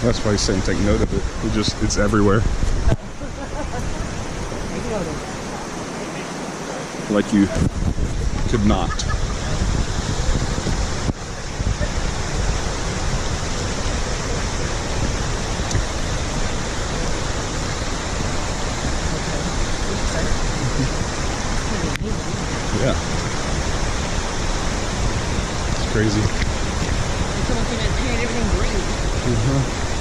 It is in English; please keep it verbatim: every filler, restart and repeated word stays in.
That's why he's saying take note of it. It just, it's everywhere. Like you could not. Yeah. It's crazy. It's almost like I painted everything green. Uh-huh.